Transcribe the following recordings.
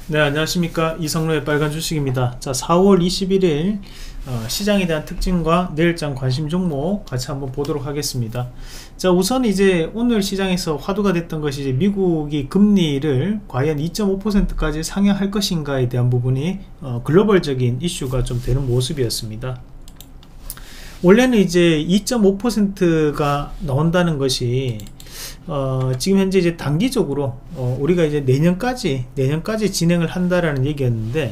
네, 안녕하십니까. 이성로의 빨간 주식입니다. 자, 4월 21일 시장에 대한 특징과 내일장 관심 종목 같이 한번 보도록 하겠습니다. 자, 우선 이제 오늘 시장에서 화두가 됐던 것이 이제 미국이 금리를 과연 2.5%까지 상향할 것인가에 대한 부분이 글로벌적인 이슈가 좀 되는 모습이었습니다. 원래는 이제 2.5%가 나온다는 것이 지금 현재 이제 단기적으로 우리가 이제 내년까지 진행을 한다라는 얘기였는데,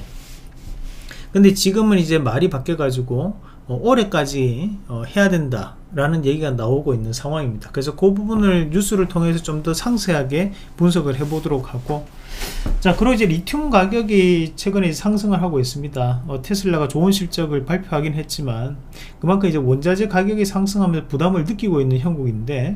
근데 지금은 이제 말이 바뀌어 가지고 올해까지 해야 된다 라는 얘기가 나오고 있는 상황입니다. 그래서 그 부분을 뉴스를 통해서 좀 더 상세하게 분석을 해 보도록 하고, 자, 그리고 이제 리튬 가격이 최근에 상승을 하고 있습니다. 테슬라가 좋은 실적을 발표하긴 했지만 그만큼 이제 원자재 가격이 상승하면서 부담을 느끼고 있는 형국인데,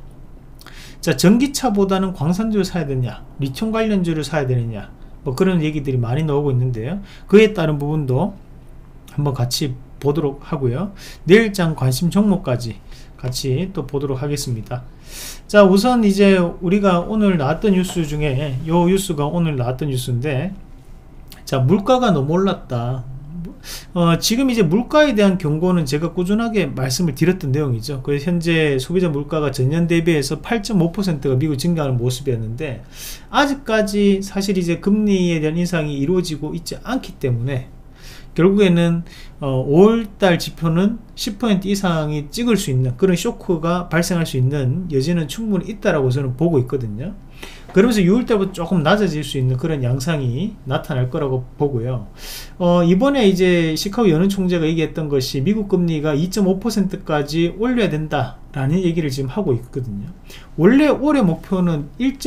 자, 전기차보다는 광산주를 사야 되냐, 리튬 관련주를 사야 되느냐, 뭐 그런 얘기들이 많이 나오고 있는데요. 그에 따른 부분도 한번 같이 보도록 하고요. 내일장 관심 종목까지 같이 또 보도록 하겠습니다. 자, 우선 이제 우리가 오늘 나왔던 뉴스 중에 요 뉴스가 오늘 나왔던 뉴스인데, 자, 물가가 너무 올랐다. 지금 이제 물가에 대한 경고는 제가 꾸준하게 말씀을 드렸던 내용이죠. 그래서 현재 소비자 물가가 전년 대비해서 8.5%가 미국 증가하는 모습이었는데, 아직까지 사실 이제 금리에 대한 인상이 이루어지고 있지 않기 때문에 결국에는 5월달 지표는 10% 이상이 찍을 수 있는 그런 쇼크가 발생할 수 있는 여지는 충분히 있다라고 저는 보고 있거든요. 그러면서 6월달부터 조금 낮아질 수 있는 그런 양상이 나타날 거라고 보고요. 이번에 이제 시카고 연은 총재가 얘기했던 것이 미국 금리가 2.5%까지 올려야 된다라는 얘기를 지금 하고 있거든요. 원래 올해 목표는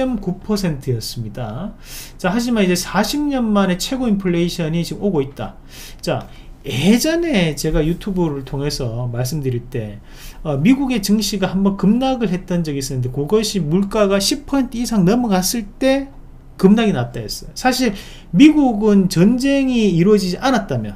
1.9%였습니다. 자, 하지만 이제 40년 만에 최고 인플레이션이 지금 오고 있다. 자, 예전에 제가 유튜브를 통해서 말씀드릴 때 미국의 증시가 한번 급락을 했던 적이 있었는데, 그것이 물가가 10% 이상 넘어갔을 때 급락이 났다 했어요. 사실 미국은 전쟁이 이루어지지 않았다면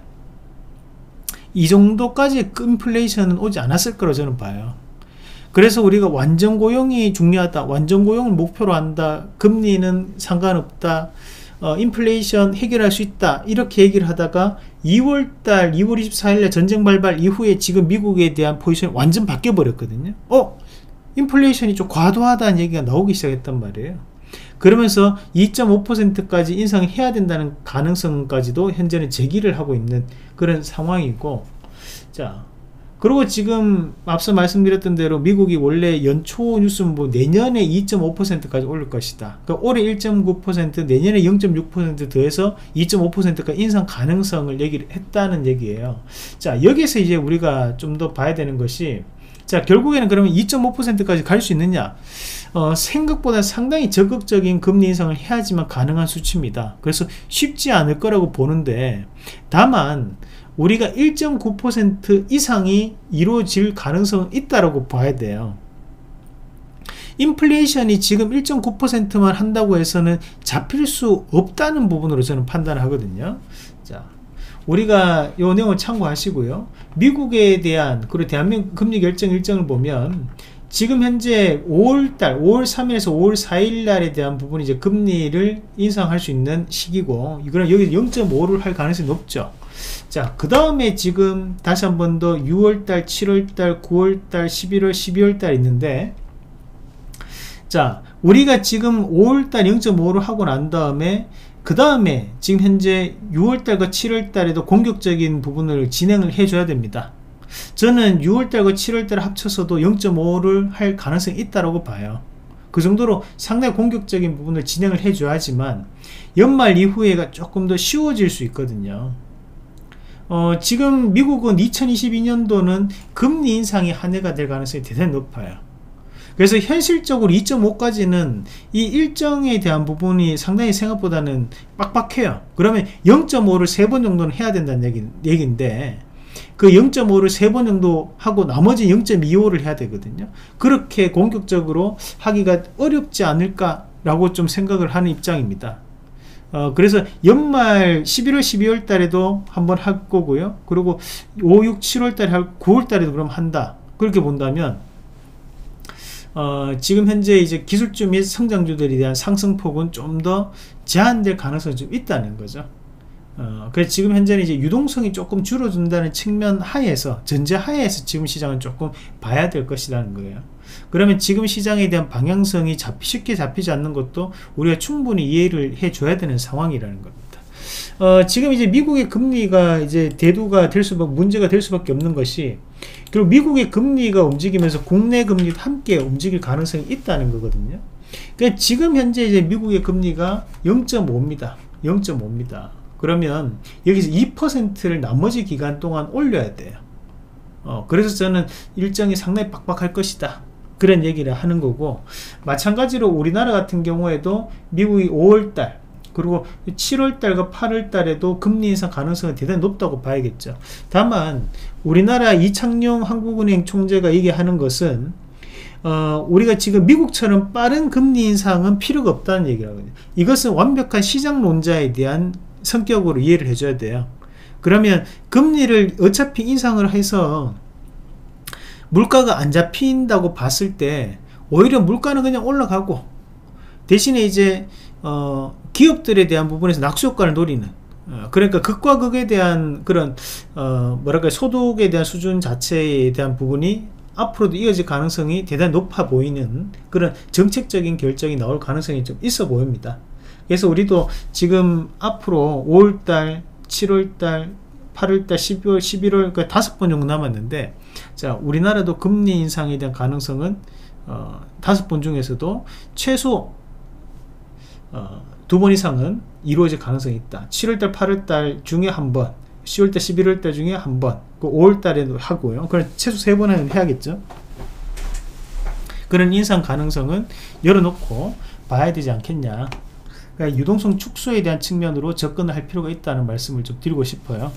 이 정도까지 인플레이션은 오지 않았을 거라고 저는 봐요. 그래서 우리가 완전 고용이 중요하다, 완전 고용을 목표로 한다, 금리는 상관없다, 인플레이션 해결할 수 있다, 이렇게 얘기를 하다가 2월달 2월 24일에 전쟁 발발 이후에 지금 미국에 대한 포지션이 완전 바뀌어 버렸거든요. 인플레이션이 좀 과도하다는 얘기가 나오기 시작했단 말이에요. 그러면서 2.5%까지 인상해야 된다는 가능성까지도 현재는 제기를 하고 있는 그런 상황이고, 자, 그리고 지금 앞서 말씀드렸던 대로 미국이 원래 연초 뉴스는 뭐 내년에 2.5%까지 올릴 것이다. 그러니까 올해 1.9%, 내년에 0.6% 더해서 2.5%까지 인상 가능성을 얘기를 했다는 얘기예요. 자, 여기서 이제 우리가 좀 더 봐야 되는 것이, 자, 결국에는 그러면 2.5%까지 갈 수 있느냐? 생각보다 상당히 적극적인 금리 인상을 해야지만 가능한 수치입니다. 그래서 쉽지 않을 거라고 보는데, 다만 우리가 1.9% 이상이 이루어질 가능성은 있다라고 봐야 돼요. 인플레이션이 지금 1.9%만 한다고 해서는 잡힐 수 없다는 부분으로 저는 판단을 하거든요. 자, 우리가 이 내용을 참고하시고요. 미국에 대한, 그리고 대한민국 금리 결정 일정을 보면 지금 현재 5월 3일에서 5월 4일 날에 대한 부분이 이제 금리를 인상할 수 있는 시기고, 이거는 여기 0.5를 할 가능성이 높죠. 자, 그 다음에 지금 다시 한 번 더 6월달, 7월달, 9월달, 11월, 12월달 있는데, 자, 우리가 지금 5월달 0.5를 하고 난 다음에 그 다음에 지금 현재 6월달과 7월달에도 공격적인 부분을 진행을 해줘야 됩니다. 저는 6월달과 7월달 합쳐서도 0.5를 할 가능성이 있다고 봐요. 그 정도로 상당히 공격적인 부분을 진행을 해줘야지만 연말 이후에가 조금 더 쉬워질 수 있거든요. 지금 미국은 2022년도는 금리 인상이 한 해가 될 가능성이 대단히 높아요. 그래서 현실적으로 2.5까지는 이 일정에 대한 부분이 상당히 생각보다는 빡빡해요. 그러면 0.5를 3번 정도는 해야 된다는 얘기인데, 그 0.5를 3번 정도 하고 나머지 0.25를 해야 되거든요. 그렇게 공격적으로 하기가 어렵지 않을까라고 좀 생각을 하는 입장입니다. 그래서 연말 11월 12월 달에도 한번 할 거고요. 그리고 5, 6, 7월 달에 할 9월 달에도 그럼 한다. 그렇게 본다면 지금 현재 이제 기술주 및 성장주들에 대한 상승폭은 좀 더 제한될 가능성이 좀 있다는 거죠. 그래서 지금 현재는 이제 유동성이 조금 줄어든다는 측면 하에서, 전제 하에서 지금 시장은 조금 봐야 될 것이라는 거예요. 그러면 지금 시장에 대한 방향성이 쉽게 잡히지 않는 것도 우리가 충분히 이해를 해줘야 되는 상황이라는 겁니다. 지금 이제 미국의 금리가 이제 대두가 될 수밖에, 문제가 될 수밖에 없는 것이, 그리고 미국의 금리가 움직이면서 국내 금리도 함께 움직일 가능성이 있다는 거거든요. 그러니까 지금 현재 이제 미국의 금리가 0.5입니다. 0.5입니다. 그러면 여기서 2%를 나머지 기간 동안 올려야 돼요. 그래서 저는 일정이 상당히 빡빡할 것이다, 그런 얘기를 하는 거고, 마찬가지로 우리나라 같은 경우에도 미국이 5월달 그리고 7월달과 8월달에도 금리 인상 가능성이 대단히 높다고 봐야겠죠. 다만 우리나라 이창용 한국은행 총재가 얘기하는 것은 우리가 지금 미국처럼 빠른 금리 인상은 필요가 없다는 얘기라거든요. 이것은 완벽한 시장론자에 대한 성격으로 이해를 해줘야 돼요. 그러면 금리를 어차피 인상을 해서 물가가 안 잡힌다고 봤을 때 오히려 물가는 그냥 올라가고, 대신에 이제 기업들에 대한 부분에서 낙수효과를 노리는, 그러니까 극과 극에 대한 그런 뭐랄까 소득에 대한 수준 자체에 대한 부분이 앞으로도 이어질 가능성이 대단히 높아 보이는 그런 정책적인 결정이 나올 가능성이 좀 있어 보입니다. 그래서 우리도 지금 앞으로 5월달, 7월달, 8월달, 12월, 11월, 그 5번 정도 남았는데, 자, 우리나라도 금리 인상에 대한 가능성은 5번 중에서도 최소 2번 이상은 이루어질 가능성이 있다. 7월달, 8월달 중에 한 번, 10월달, 11월달 중에 한 번, 그 5월달에도 하고요. 그럼 최소 3번은 해야겠죠. 그런 인상 가능성은 열어놓고 봐야 되지 않겠냐. 그러니까 유동성 축소에 대한 측면으로 접근을 할 필요가 있다는 말씀을 좀 드리고 싶어요.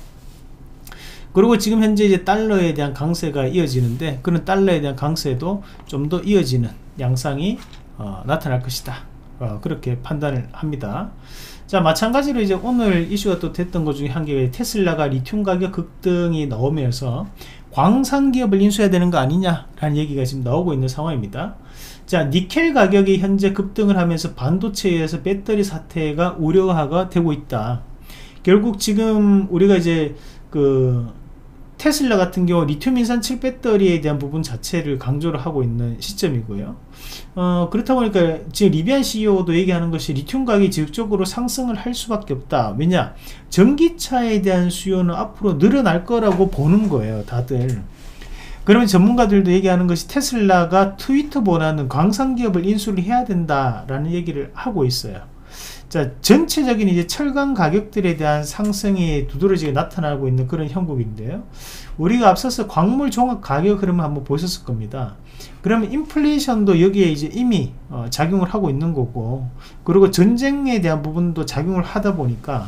그리고 지금 현재 이제 달러에 대한 강세가 이어지는데, 그런 달러에 대한 강세도 좀 더 이어지는 양상이 나타날 것이다, 그렇게 판단을 합니다. 자, 마찬가지로 이제 오늘 이슈가 또 됐던 것 중에 한 개, 테슬라가 리튬 가격 급등이 나오면서 광산 기업을 인수해야 되는 거 아니냐라는 얘기가 지금 나오고 있는 상황입니다. 자, 니켈 가격이 현재 급등을 하면서 반도체에서 배터리 사태가 우려가 되고 있다. 결국 지금 우리가 이제 테슬라 같은 경우 리튬 인산철 배터리에 대한 부분 자체를 강조를 하고 있는 시점이고요. 그렇다 보니까 지금 리비안 CEO도 얘기하는 것이 리튬 가격이 지속적으로 상승을 할 수밖에 없다. 왜냐? 전기차에 대한 수요는 앞으로 늘어날 거라고 보는 거예요, 다들. 그러면 전문가들도 얘기하는 것이 테슬라가 트위터보다는 광산기업을 인수를 해야 된다라는 얘기를 하고 있어요. 자, 전체적인 이제 철강 가격들에 대한 상승이 두드러지게 나타나고 있는 그런 형국인데요. 우리가 앞서서 광물 종합 가격 흐름을 한번 보셨을 겁니다. 그러면 인플레이션도 여기에 이제 이미 작용을 하고 있는 거고, 그리고 전쟁에 대한 부분도 작용을 하다 보니까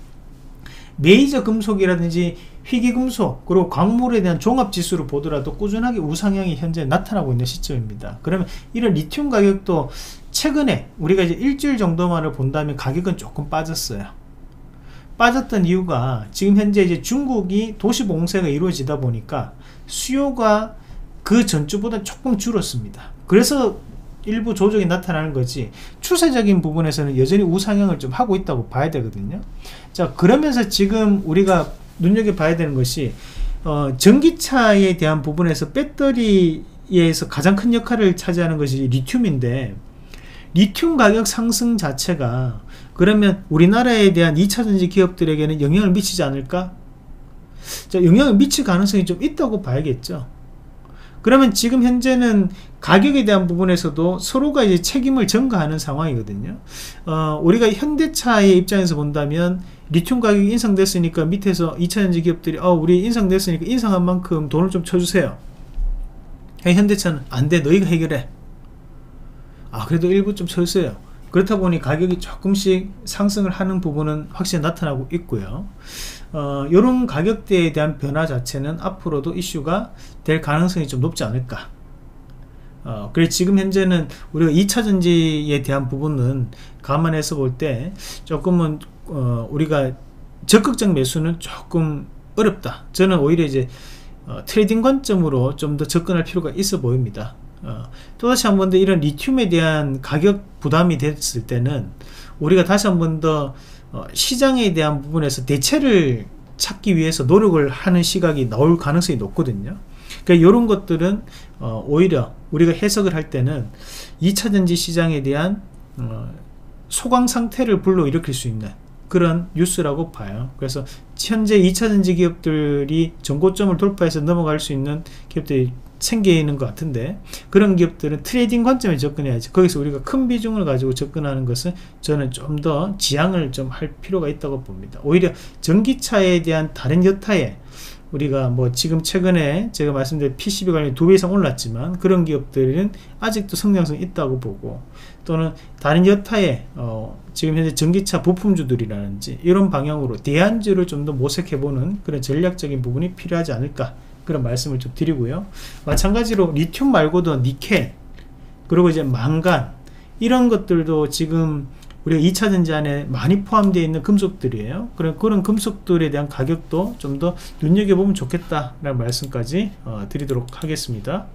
메이저 금속이라든지 희귀금속, 그리고 광물에 대한 종합지수를 보더라도 꾸준하게 우상향이 현재 나타나고 있는 시점입니다. 그러면 이런 리튬 가격도 최근에 우리가 이제 일주일 정도만을 본다면 가격은 조금 빠졌어요. 빠졌던 이유가 지금 현재 이제 중국이 도시 봉쇄가 이루어지다 보니까 수요가 그 전주보다 조금 줄었습니다. 그래서 일부 조정이 나타나는 거지, 추세적인 부분에서는 여전히 우상향을 좀 하고 있다고 봐야 되거든요. 자, 그러면서 지금 우리가 눈여겨봐야 되는 것이 전기차에 대한 부분에서 배터리에서 가장 큰 역할을 차지하는 것이 리튬인데, 리튬 가격 상승 자체가 그러면 우리나라에 대한 2차전지 기업들에게는 영향을 미치지 않을까? 자, 영향을 미칠 가능성이 좀 있다고 봐야겠죠. 그러면 지금 현재는 가격에 대한 부분에서도 서로가 이제 책임을 전가하는 상황이거든요. 우리가 현대차의 입장에서 본다면 리튬 가격이 인상됐으니까 밑에서 2차전지 기업들이 우리 인상됐으니까 인상한 만큼 돈을 좀 쳐주세요. 현대차는 안 돼, 너희가 해결해. 그래도 일부 좀 쳐주세요. 그렇다 보니 가격이 조금씩 상승을 하는 부분은 확실히 나타나고 있고요. 이런 가격대에 대한 변화 자체는 앞으로도 이슈가 될 가능성이 좀 높지 않을까. 그래서 지금 현재는 우리가 2차전지에 대한 부분은 감안해서 볼 때 조금은 우리가 적극적 매수는 조금 어렵다. 저는 오히려 이제 트레이딩 관점으로 좀 더 접근할 필요가 있어 보입니다. 또다시 한 번 더 이런 리튬에 대한 가격 부담이 됐을 때는 우리가 다시 한 번 더 시장에 대한 부분에서 대체를 찾기 위해서 노력을 하는 시각이 나올 가능성이 높거든요. 그러니까 이런 것들은 오히려 우리가 해석을 할 때는 2차전지 시장에 대한 소강 상태를 불러일으킬 수 있는 그런 뉴스라고 봐요. 그래서 현재 2차전지 기업들이 전고점을 돌파해서 넘어갈 수 있는 기업들이 생기는 것 같은데, 그런 기업들은 트레이딩 관점에 접근해야지, 거기서 우리가 큰 비중을 가지고 접근하는 것은 저는 좀 더 지양을 좀 할 필요가 있다고 봅니다. 오히려 전기차에 대한 다른 여타에 우리가 뭐 지금 최근에 제가 말씀드린 PCB 관련이 2배 이상 올랐지만 그런 기업들은 아직도 성장성이 있다고 보고, 또는 다른 여타에 지금 현재 전기차 부품주들이라든지 이런 방향으로 대안주를 좀 더 모색해보는 그런 전략적인 부분이 필요하지 않을까, 그런 말씀을 좀 드리고요. 마찬가지로 리튬 말고도 니켈, 그리고 이제 망간, 이런 것들도 지금 우리가 2차전지 안에 많이 포함되어 있는 금속들이에요. 그런 금속들에 대한 가격도 좀 더 눈여겨보면 좋겠다라는 말씀까지 드리도록 하겠습니다.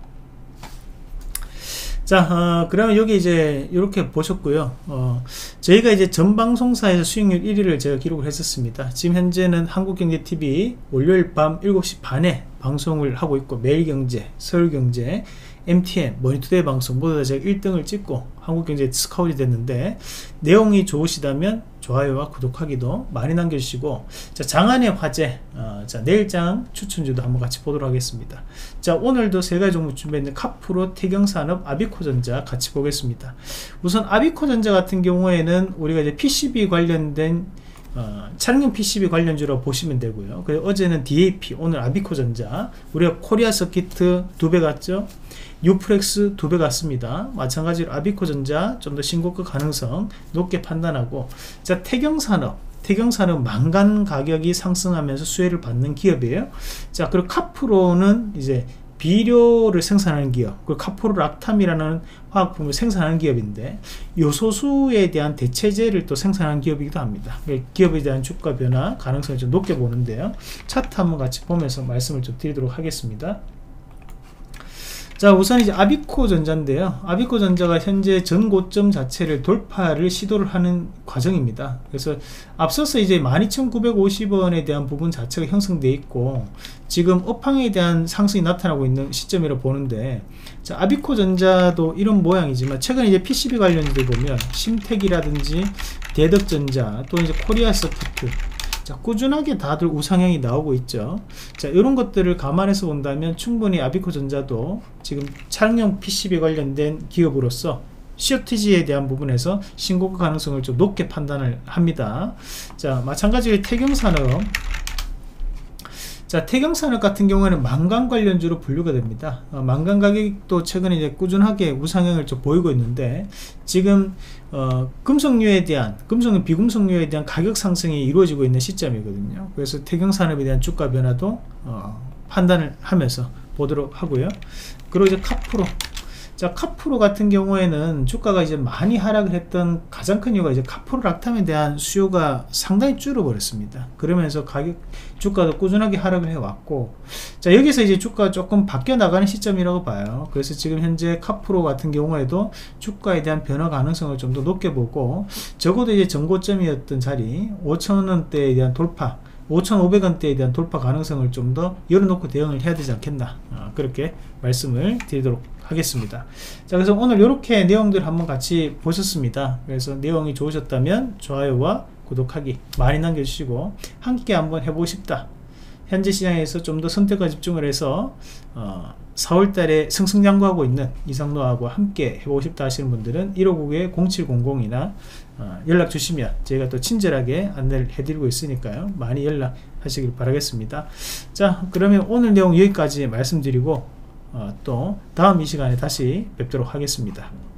자, 그러면 여기 이제 이렇게 보셨고요. 저희가 이제 전 방송사에서 수익률 1위를 제가 기록을 했었습니다. 지금 현재는 한국경제TV 월요일 밤 7시 반에 방송을 하고 있고, 매일경제, 서울경제, MTN, 머니투데이 방송 모두 다 제가 1등을 찍고 한국경제 스카웃이 됐는데, 내용이 좋으시다면 좋아요와 구독하기도 많이 남겨주시고, 자, 장안의 화제, 자, 내일장 추천주도 한번 같이 보도록 하겠습니다. 자, 오늘도 3가지 종목 준비했는데 카프로, 태경산업, 아비코전자 같이 보겠습니다. 우선 아비코전자 같은 경우에는 우리가 이제 PCB 관련된 차량용 PCB 관련주로 보시면 되고요. 그래서 어제는 DAP, 오늘 아비코전자, 우리가 코리아 서키트 2배 갔죠. 뉴프렉스 2배 갔습니다. 마찬가지로 아비코전자 좀 더 신고가 가능성 높게 판단하고, 자, 태경산업 망간 가격이 상승하면서 수혜를 받는 기업이에요. 자, 그리고 카프로는 이제 비료를 생산하는 기업, 그리고 카프로락탐이라는 화학품을 생산하는 기업인데 요소수에 대한 대체제를 또 생산하는 기업이기도 합니다. 기업에 대한 주가 변화 가능성을 좀 높게 보는데요. 차트 한번 같이 보면서 말씀을 좀 드리도록 하겠습니다. 자, 우선 이제 아비코전자인데요. 아비코전자가 현재 전고점 자체를 돌파를 시도를 하는 과정입니다. 그래서 앞서서 이제 12,950원에 대한 부분 자체가 형성되어 있고, 지금 업황에 대한 상승이 나타나고 있는 시점이라고 보는데, 자, 아비코전자도 이런 모양이지만 최근에 이제 PCB 관련주들 보면 심택이라든지 대덕전자, 또 이제 코리아 서키트, 자, 꾸준하게 다들 우상향이 나오고 있죠. 자, 이런 것들을 감안해서 본다면 충분히 아비코전자도 지금 차량용 PCB 관련된 기업으로서 COTG에 대한 부분에서 신고가 가능성을 좀 높게 판단을 합니다. 자, 마찬가지로 태경산업, 자, 태경산업 같은 경우에는 망간 관련주로 분류가 됩니다. 망간 가격도 최근에 이제 꾸준하게 우상향을 좀 보이고 있는데, 지금 금속류에 대한, 비금속류에 대한 가격 상승이 이루어지고 있는 시점이거든요. 그래서 태경산업에 대한 주가 변화도 판단을 하면서 보도록 하고요. 그리고 이제 카프로, 자, 카프로 같은 경우에는 주가가 이제 많이 하락을 했던 가장 큰 이유가 이제 카프로락탐에 대한 수요가 상당히 줄어버렸습니다. 그러면서 주가도 꾸준하게 하락을 해왔고, 자, 여기서 이제 주가가 조금 바뀌어 나가는 시점이라고 봐요. 그래서 지금 현재 카프로 같은 경우에도 주가에 대한 변화 가능성을 좀 더 높게 보고, 적어도 이제 전고점이었던 자리 5,000원대에 대한 돌파, 5,500원대에 대한 돌파 가능성을 좀 더 열어놓고 대응을 해야 되지 않겠나, 그렇게 말씀을 드리도록 하겠습니다. 자, 그래서 오늘 이렇게 내용들 한번 같이 보셨습니다. 그래서 내용이 좋으셨다면 좋아요와 구독하기 많이 남겨주시고, 함께 한번 해보고 싶다, 현재 시장에서 좀 더 선택과 집중을 해서 4월달에 승승장구하고 있는 이상로하고 함께 해보고 싶다 하시는 분들은 1599-0700이나 연락 주시면 저희가 또 친절하게 안내를 해드리고 있으니까요. 많이 연락하시길 바라겠습니다. 자, 그러면 오늘 내용 여기까지 말씀드리고 또 다음 이 시간에 다시 뵙도록 하겠습니다.